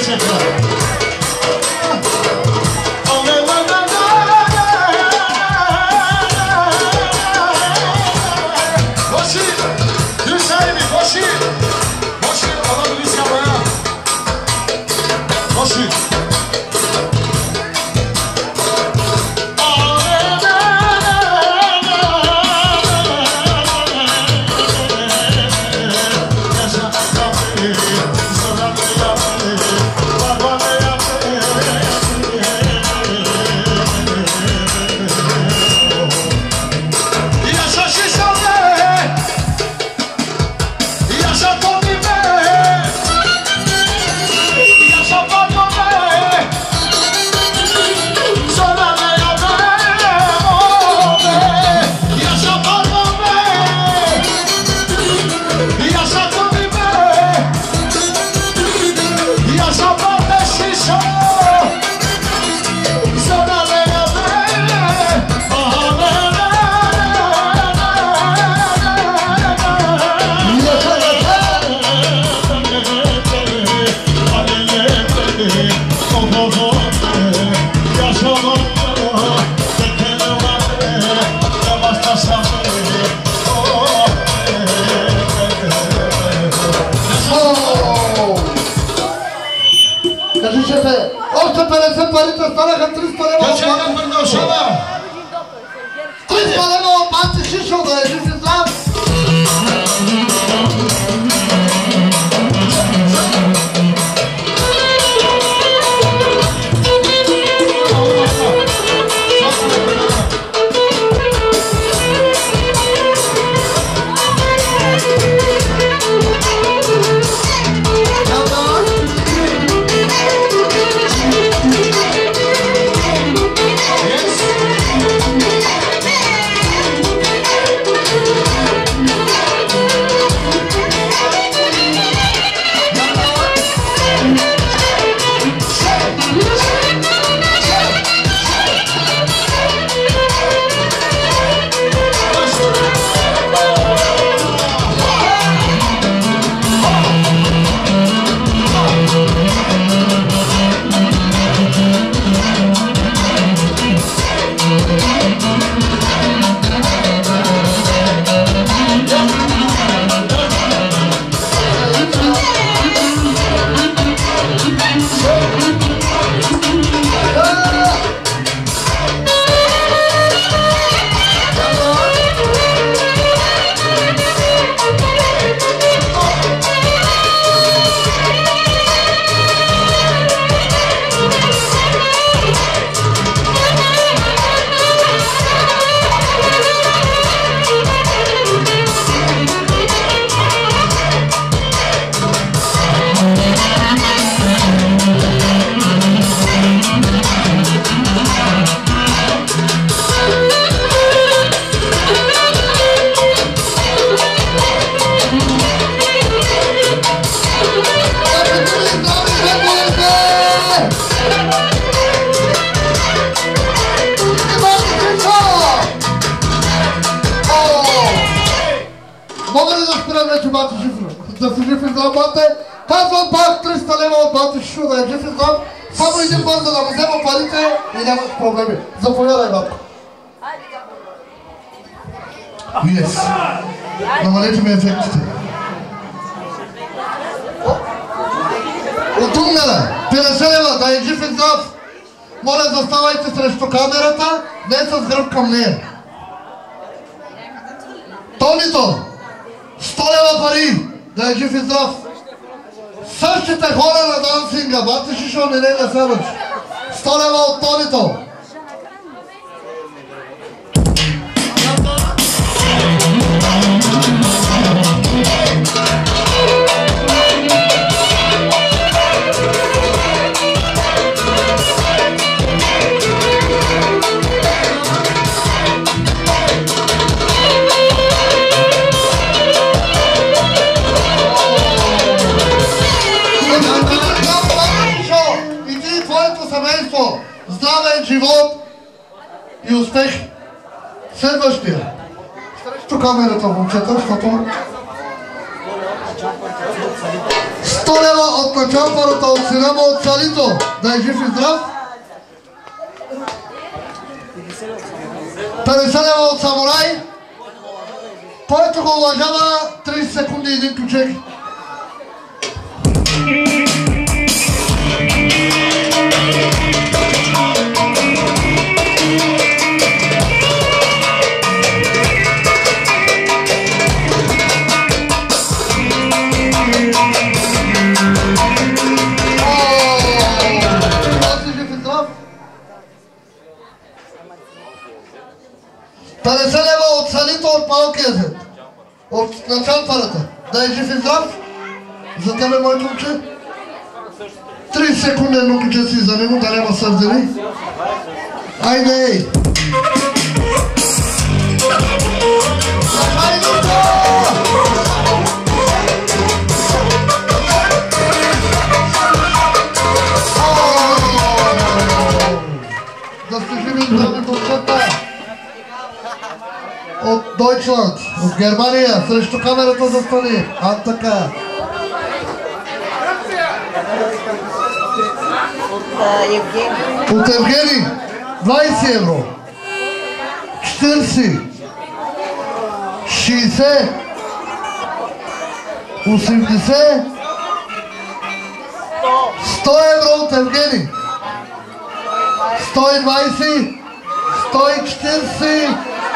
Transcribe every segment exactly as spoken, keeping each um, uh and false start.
Yes. Намалете ефектите. От тук нера, петдесет лева, да е жив и здрав. Моля, заставайте срещу камерата, не с гръб към нея. Тонито, сто лева пари, да е жив и здрав. Същите хора на дансинга, бати шишо, не не на себе. сто лева от Тонито. Здравен живот и успех! Следващия. Срещу камерата, момчета, защото... сто лева от началпарата от сина му от Салито. Да е жив и здрав. петдесет лева от Самурай. Който го уважава, тридесет секунди един ключек. петдесет лева от Салито от малкия зет. От началпарата. Да е жив и здрав. За тебе, мой момче. тридесет секунди едно ключе си за него, да няма сърдени. Айде, ей! Айде, да сте живи и здрави момчета. От Дойчланд, от Германия, срещу камерата застани. А така. От Евгений. От Евгений. двайсет евро. четирийсет. шейсет. осемдесет. сто евро от Евгений. сто и двайсет. сто и четирийсет.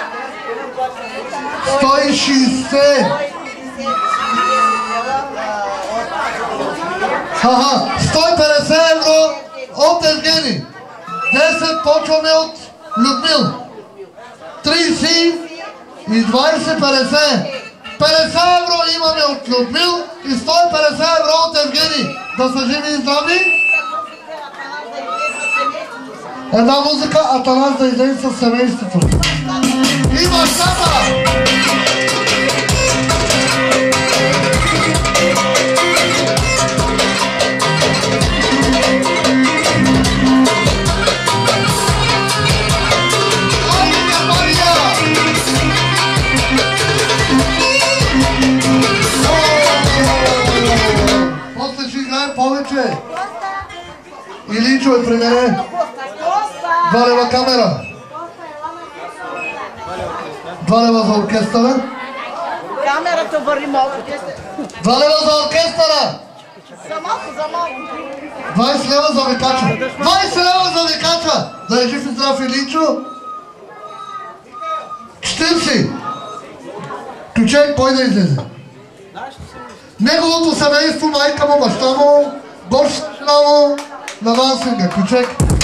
сто и шейсет. Ага, сто и петдесет евро от Евгений. десет почваме от Людмил. трийсет и двайсет, петдесет. петдесет евро имаме от Людмил и сто и петдесет евро от Евгений. Да са живи и здрави. Една музика, Атанас да излезе със семейството. И бащата! После ще играем повече. Иличо е при мене. Два лева камера. Два лева за оркестъра. Камерата върви малко. Два лева за оркестъра. За малко, за малко. двайсет лева за викача. двайсет лева за викача. Да е жив и здрав Иличо. четирийсет. Ключек, кой да излезе? Неговото семейство, майка му, баща му, горщина му, на дансинга. Ключек.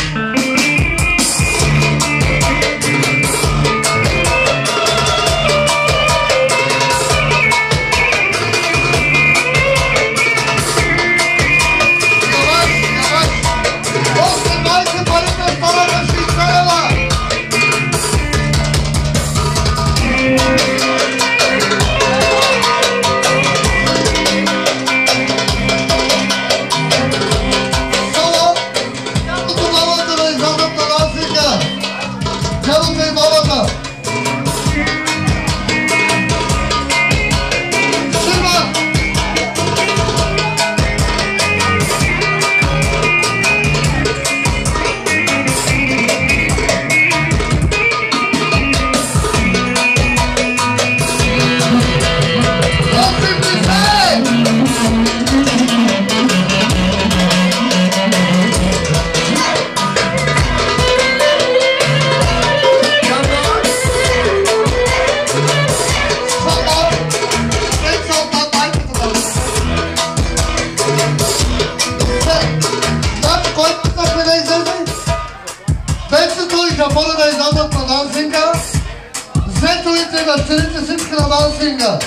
Сцените всички на дансинга.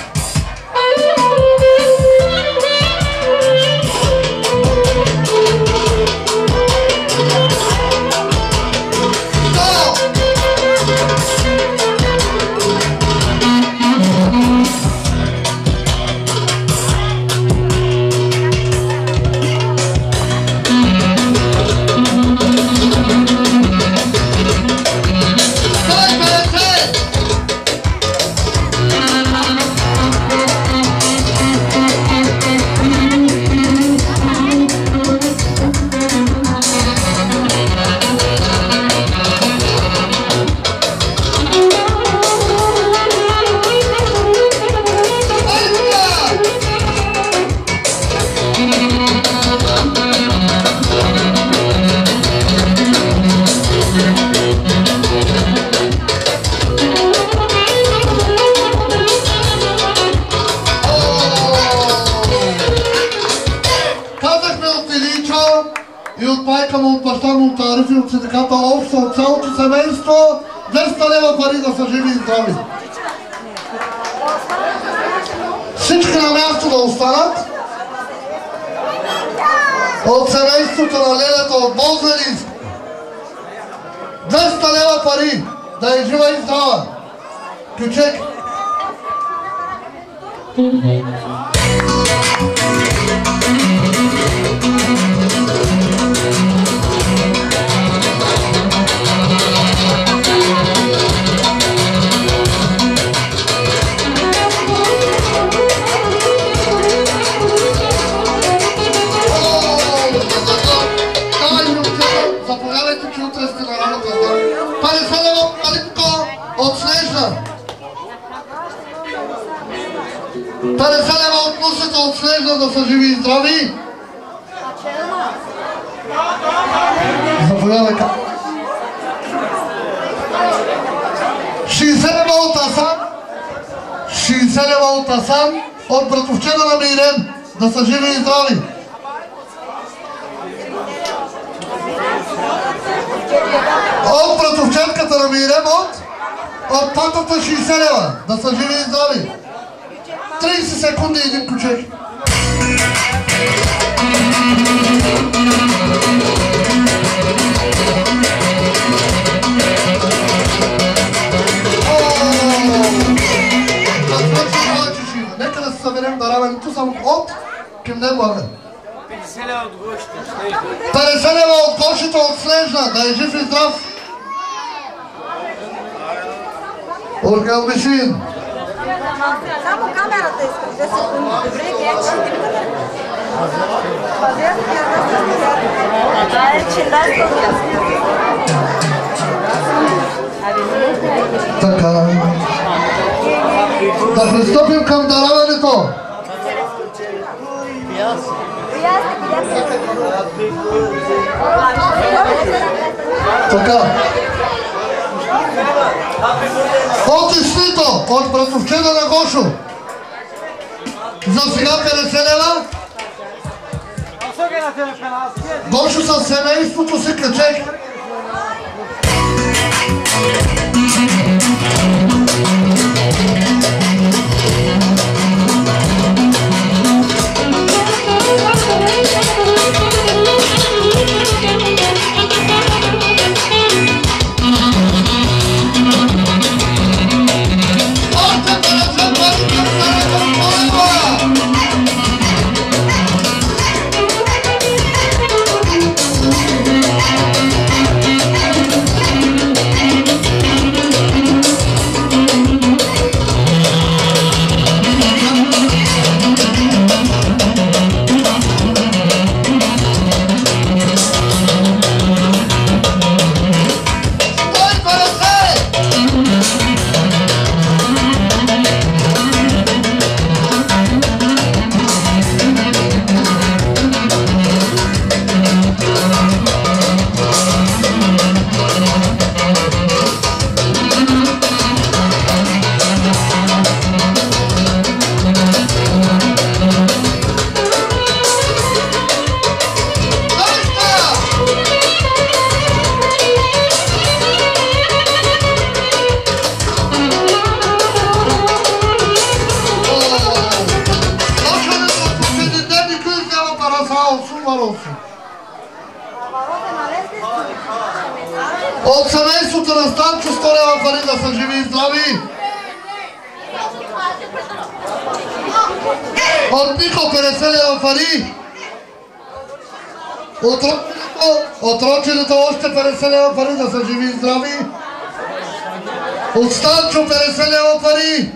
Thank you. семейство, двеста лева пари да са живи и здрави. Всички на място да останат. От семейството на Лелята от Бозелинск. двеста лева пари, да е жива и здрава. Ключек. Заповядайте, че утре сте на работа. петдесет лева Калинко от Снежна. петдесет лева от Мусата от Снежна, да са живи и здрави. Заповядай. шейсет лева от Асан. шейсет лева от Асан. От братовчета на Мирен, да са живи и здрави. От братовчетката на Мирен, от от татата шейсет лева, да са живи и здрави. трийсет секунди един ключек. Нека да се съберем дараването само от към него. петдесет лева от гощите. петдесет лева от гощите от Снежна, да е жив и здрав. Оргал Мишин. Само камерата искам, две секунди. Добре, гледай, че ти бъде. Пазя, да е, че да е. Така. Да пристъпим към дараването. Така. От Истито, от братовчета на Гошо. За сега петдесет лева. Гошо със семейството си, качек. От семейството на Станчо сто лева пари, да са живи и здрави. От Нико петдесет лева пари. От Роченето, от Роченето още петдесет лева пари, да са живи и здрави. От Станчо петдесет лева пари.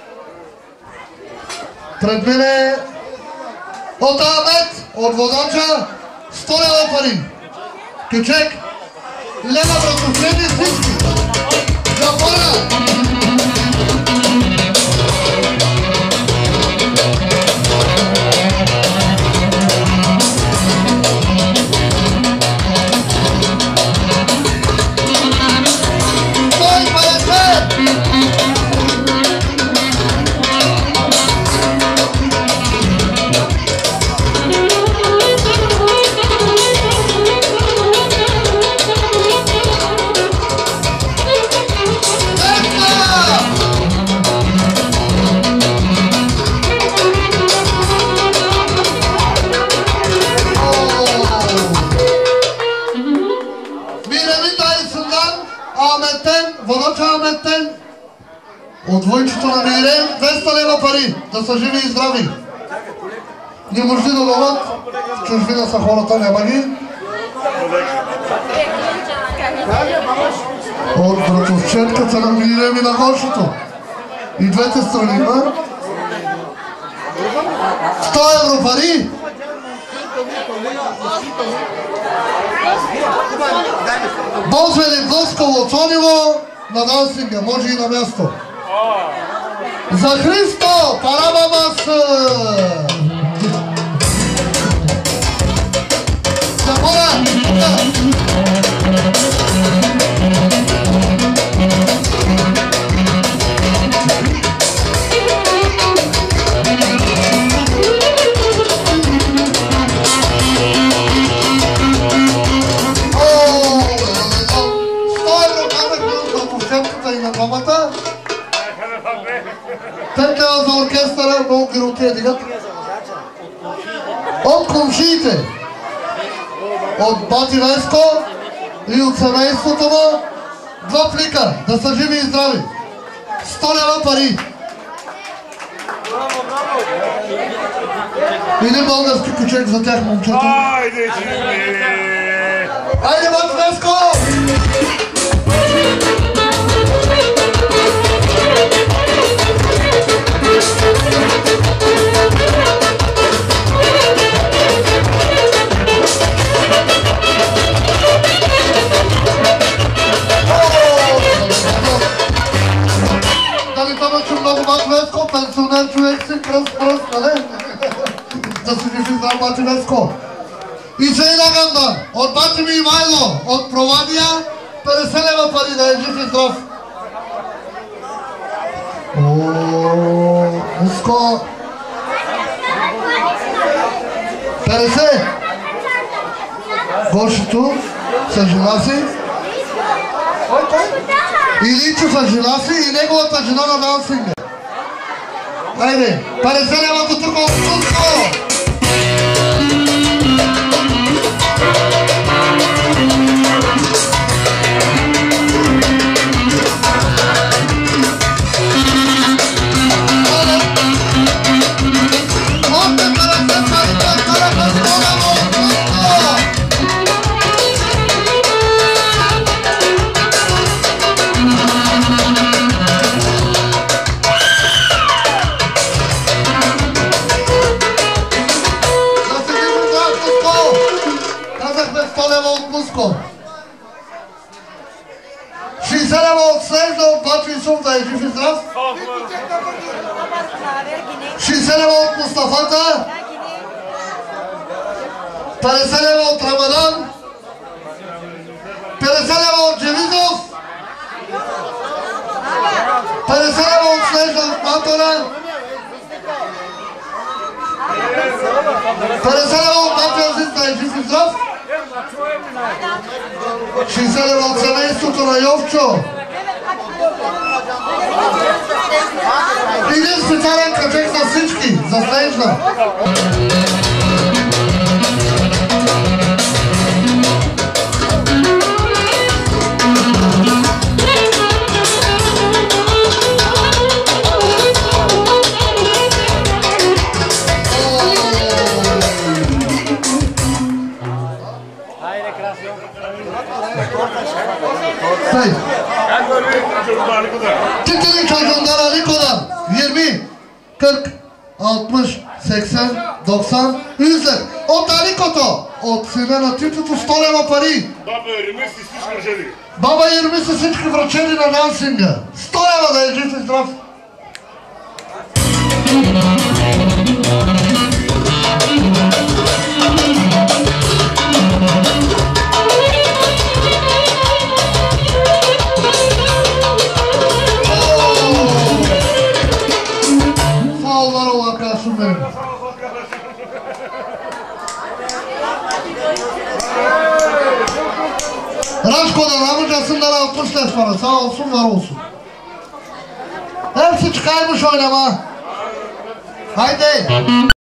Пред мене от Ахмет, от Водача сто лева пари. Ключек. Лева братовчети всички. Запора! Ахметтен, водач Ахметтен, от двойчето на Мирем, двеста лева пари, да са живи и здрави. Не може да дадат, в чужбина са хората, няма ги. От братовчетката на Мирем и на Гошето. И двете страни, ма? сто евро пари. Бозвели блъскало Цониво на дансинга, може и на място. За Христо, парабамас! Замора! И на двамата. Петля за оркестъра, много гироти я дигат. От комшиите, от бати Веско и от семейството му, два плика, да са живи и здрави. сто лева пари. Един български кучек за тях, момчета. Айде, живи! Айде, бати Веско! Дали това че много бати Веско, пенсионер човек си, кръст, кръст, нали? Да си жив и здрав, бати Веско. И се една ганда, от бати ми Ивайло, от Провадия, петдесет лева пари, да е жив и здрав. Ооо, Веско. петдесет. Гошето, са жена си. Иличо са жена си и неговата жена на дансинга. Айде, петдесет лева до тук от Туско. шейсет лева от Снежда, от Бачо Исов, да е жив и здрав. шейсет лева от Мустафата. петдесет лева от Рамадан. петдесет лева от Джевизов. петдесет лева от Снежда, от Матона. петдесет лева от Бачо Азиз, да е жив и здрав. шейсет лева от семейството на Йовчо. Един специален качек за всички, за Снежда. Титили çocuğundan Aliko'dan yirmi, kırk, altmış, seksen, doksan, yüzler. От Аликото, от сина на Титото сто лева пари. Баба Ерми си всички връчени. Баба Ерми са всички връчени на дансинга. сто лева да е жив и здрав. Рашко'dan amcasından altmış leş para, sağ olsun var olsun. Hepsi çıkarmış oynama. Haydi.